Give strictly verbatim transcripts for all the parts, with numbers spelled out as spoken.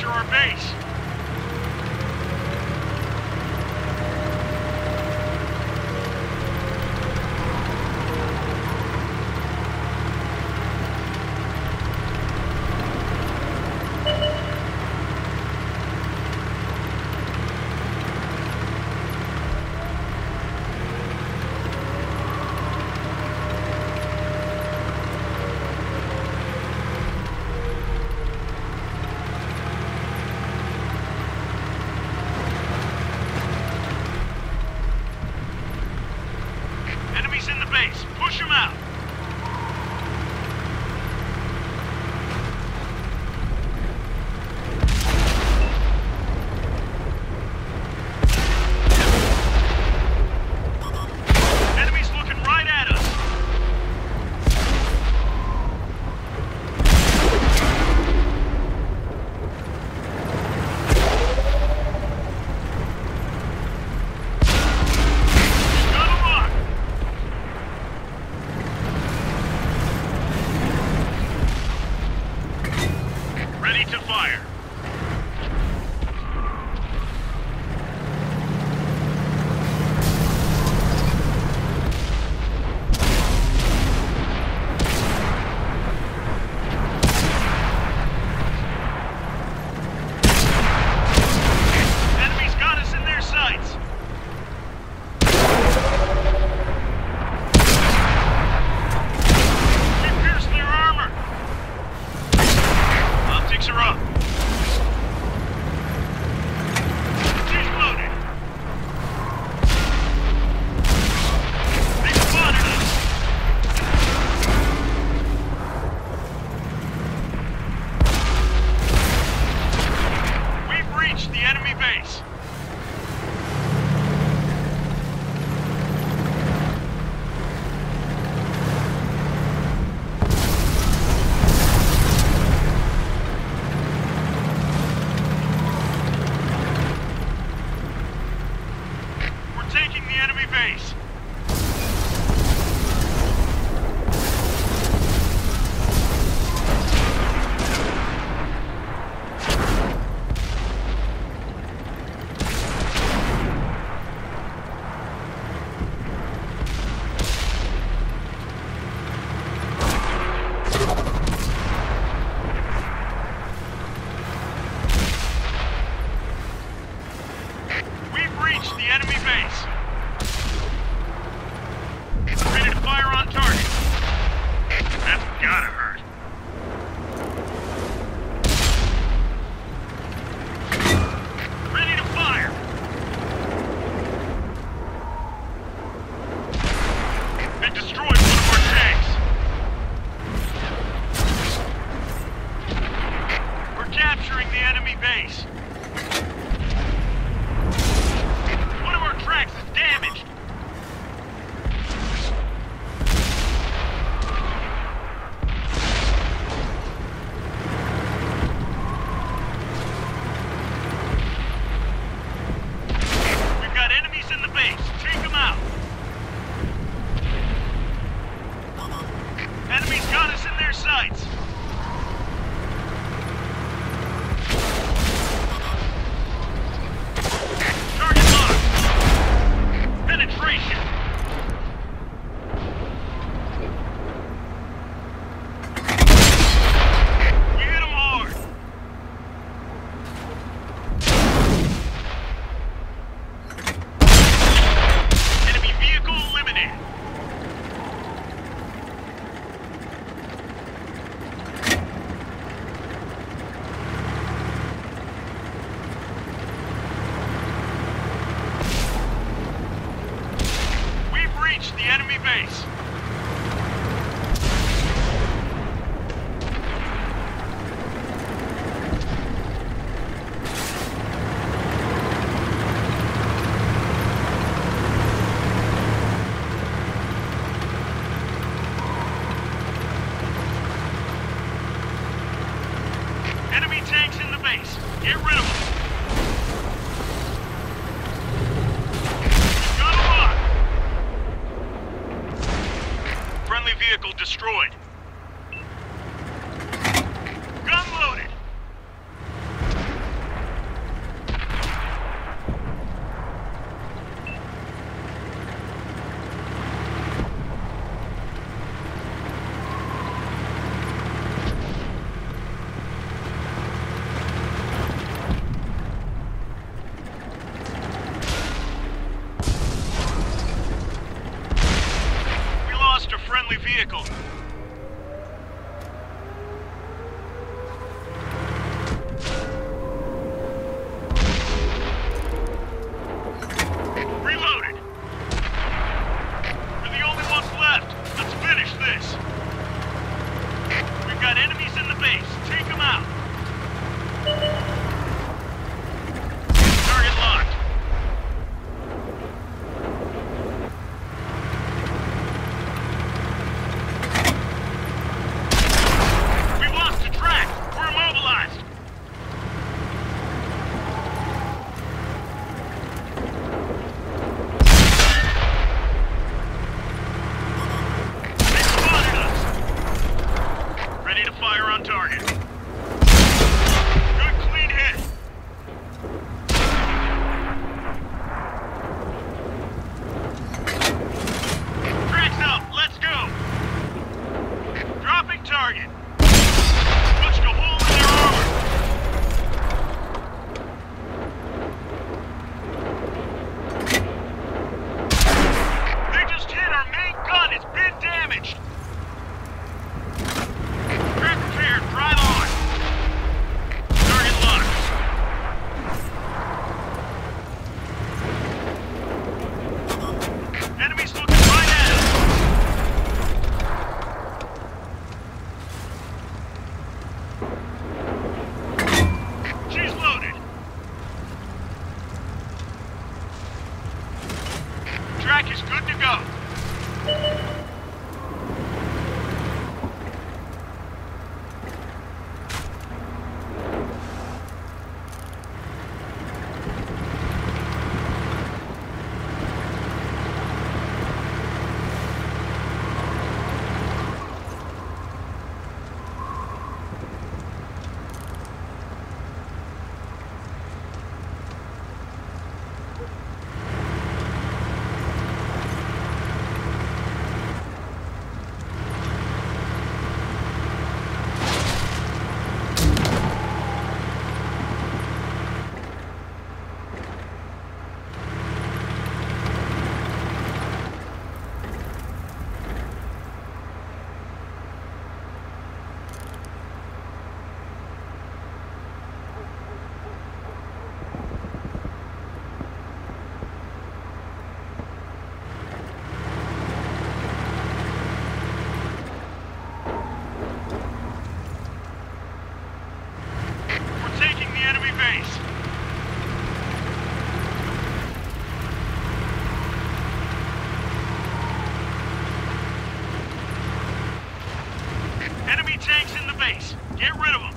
our base. Enemies in the base. Push them out. Enemies looking right at us. Ready to fire. Enemies got us in their sights. We pierced their armor. Optics are up. She's loaded. They spotted us. We've reached the enemy base. Taking the enemy base. We've reached the enemy base. Ready to fire on target. That's gotta hurt. Ready to fire. They destroyed one of our tanks. We're capturing the enemy base. One of our tracks is damaged. We've got enemies in the base. Take them out. Enemies got us in their sights. Target locked. Penetration. We hit them hard. Enemy vehicle eliminated. We've reached the enemy base. Enemy tanks in the base. Get rid of them. Got a lock. vehicle. Reloaded. We're the only ones left. Let's finish this. We've got enemies in the base. Take them out. Target locked. We've lost the track. We're immobilized. They spotted us. Ready to fire on target. Good clean hit. Track's out. Let's go. Dropping target. Punched a hole in their armor. They just hit our main gun. It's been damaged. Track repaired. Drive on. Target locked. Enemies looking right at us. She's loaded. Track is good to go. We're taking the enemy base. Enemy tanks in the base. Get rid of them.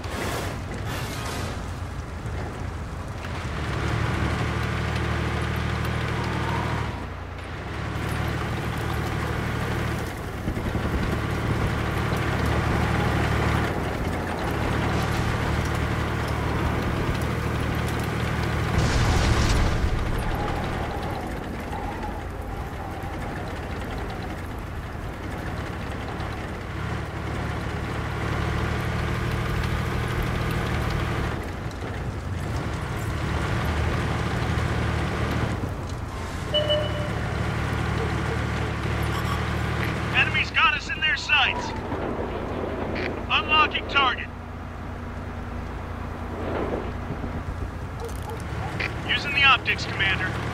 Enemies got us in their sights. Unlocking target. Using the optics, Commander.